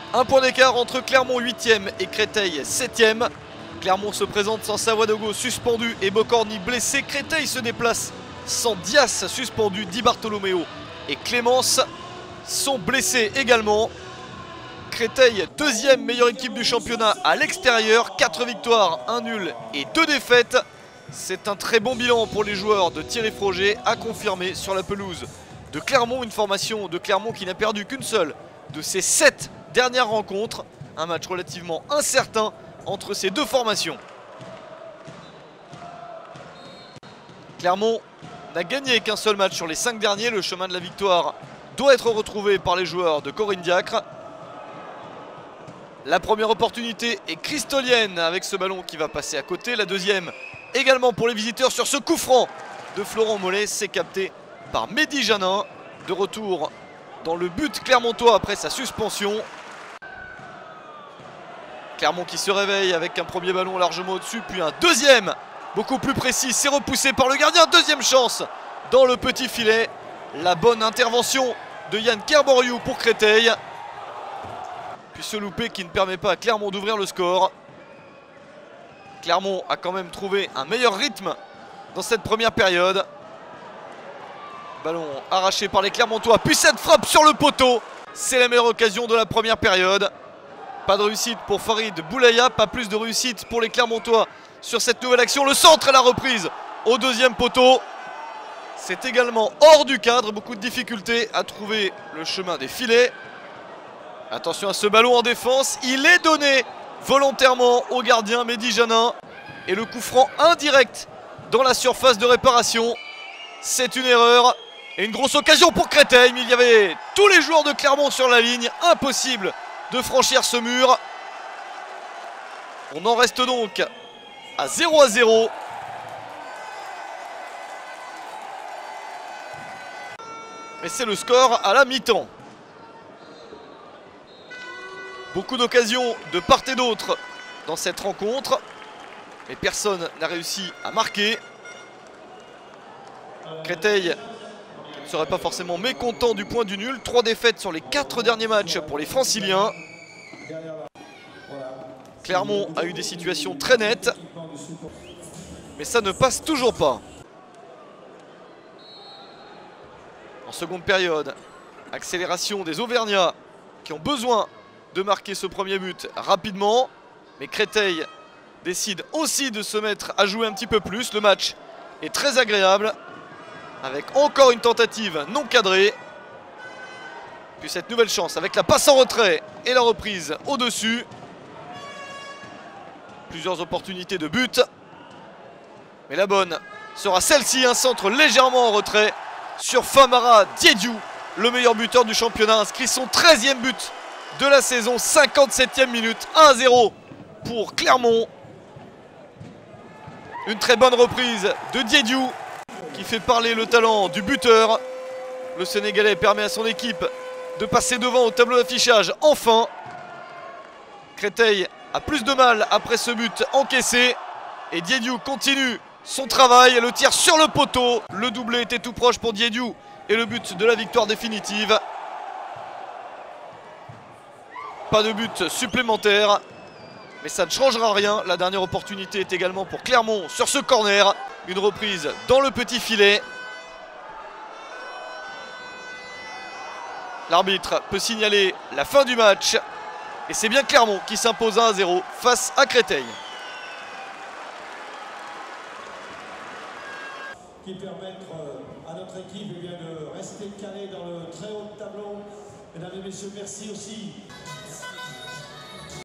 Un point d'écart entre Clermont 8e et Créteil 7e. Clermont se présente sans Savoie-Dogo suspendu et Bocorni blessé. Créteil se déplace sans Dias suspendu. Di Bartolomeo et Clémence sont blessés également. Créteil, deuxième meilleure équipe du championnat à l'extérieur. 4 victoires, 1 nul et 2 défaites. C'est un très bon bilan pour les joueurs de Thierry Froger, à confirmer sur la pelouse de Clermont. Une formation de Clermont qui n'a perdu qu'une seule de ses 7 dernières rencontres. Un match relativement incertain entre ces deux formations. Clermont n'a gagné qu'un seul match sur les 5 derniers. Le chemin de la victoire doit être retrouvé par les joueurs de Corinne Diacre. La première opportunité est cristolienne avec ce ballon qui va passer à côté. La deuxième également pour les visiteurs sur ce coup franc de Florent Mollet. C'est capté par Mehdi Janin. De retour dans le but clermontois après sa suspension. Clermont qui se réveille avec un premier ballon largement au-dessus, puis un deuxième beaucoup plus précis. C'est repoussé par le gardien. Deuxième chance dans le petit filet. La bonne intervention de Yann Kerboriou pour Créteil. Puis ce loupé qui ne permet pas à Clermont d'ouvrir le score. Clermont a quand même trouvé un meilleur rythme dans cette première période. Ballon arraché par les Clermontois, puis cette frappe sur le poteau. C'est la meilleure occasion de la première période. Pas de réussite pour Farid Boulaya, pas plus de réussite pour les Clermontois sur cette nouvelle action. Le centre et la reprise au deuxième poteau. C'est également hors du cadre, beaucoup de difficultés à trouver le chemin des filets. Attention à ce ballon en défense, il est donné volontairement au gardien Mehdi Janin. Et le coup franc indirect dans la surface de réparation. C'est une erreur et une grosse occasion pour Créteil. Mais il y avait tous les joueurs de Clermont sur la ligne, impossible de franchir ce mur. On en reste donc à 0-0. Et c'est le score à la mi-temps. Beaucoup d'occasions de part et d'autre dans cette rencontre. Mais personne n'a réussi à marquer. Créteil ne serait pas forcément mécontent du point du nul. 3 défaites sur les 4 derniers matchs pour les Franciliens. Clermont a eu des situations très nettes. Mais ça ne passe toujours pas. En seconde période, accélération des Auvergnats qui ont besoin de marquer ce premier but rapidement. Mais Créteil décide aussi de se mettre à jouer un petit peu plus. Le match est très agréable avec encore une tentative non cadrée. Puis cette nouvelle chance avec la passe en retrait et la reprise au-dessus. Plusieurs opportunités de but. Mais la bonne sera celle-ci, un centre légèrement en retrait sur Famara Diédiou. Le meilleur buteur du championnat inscrit son 13e but de la saison, 57e minute, 1-0 pour Clermont. Une très bonne reprise de Diédiou qui fait parler le talent du buteur. Le Sénégalais permet à son équipe de passer devant au tableau d'affichage enfin. Créteil a plus de mal après ce but encaissé. Et Diédiou continue son travail. Le tir sur le poteau. Le doublé était tout proche pour Diédiou. Et le but de la victoire définitive. Pas de but supplémentaire. Mais ça ne changera rien. La dernière opportunité est également pour Clermont sur ce corner. Une reprise dans le petit filet. L'arbitre peut signaler la fin du match. Et c'est bien Clermont qui s'impose 1-0 face à Créteil. Qui permettent à notre équipe de rester calé dans le très haut tableau. Mesdames et messieurs, merci aussi.